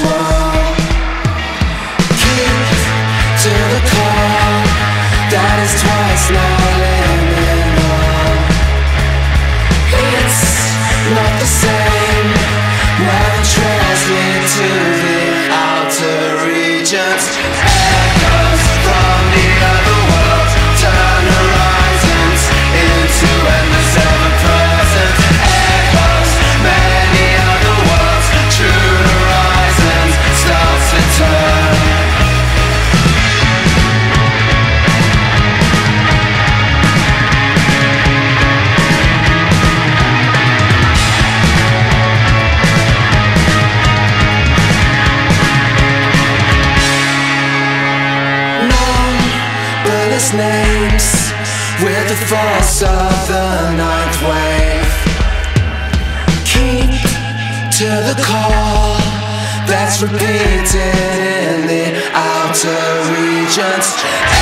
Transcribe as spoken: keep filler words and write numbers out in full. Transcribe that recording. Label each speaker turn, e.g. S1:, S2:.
S1: wall. Keep to the call. That is twice now liminal. It's not the same. Now the trails lead to the outer regions. Echoes from the other world turn horizons into endless ever-present. Echoes, many other worlds, true horizons starts to turn. Names with the force of the ninth wave. Keep to the call that's repeated in the outer regions.